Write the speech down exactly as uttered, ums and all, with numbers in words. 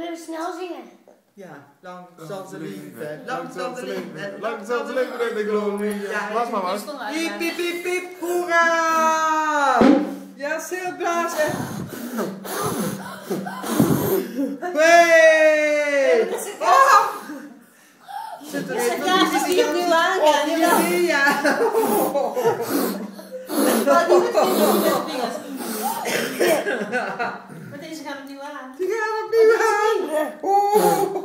we snel zingen? Ja, lang zal ze leven, lang zal ze leven, lang zal ze leven in de glorie. Ja, Blaas maar, man. Piep, piep, piep, piep, hoera! Ja, heel blazen. Hey! Oh! Zit er even Klaas die opnieuw aangaan. ja. Maar deze gaat opnieuw aan. Die gaan opnieuw aan. Oh!